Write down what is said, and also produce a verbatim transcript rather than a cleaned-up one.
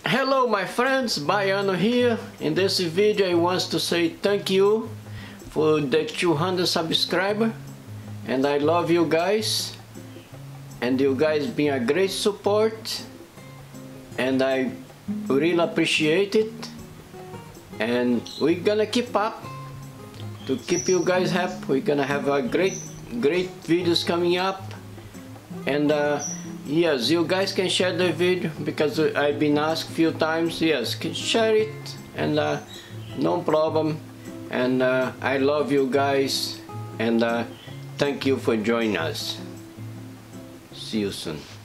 Hello my friends, Baiano here. In this video I want to say thank you for the two hundred subscribers, and I love you guys, and you guys been a great support, and I really appreciate it, and we're gonna keep up to keep you guys happy. We're gonna have a great great videos coming up, and uh, yes, you guys can share the video because I've been asked a few times. Yes, can share it, and uh, no problem. And uh, I love you guys, and uh, thank you for joining us. See you soon.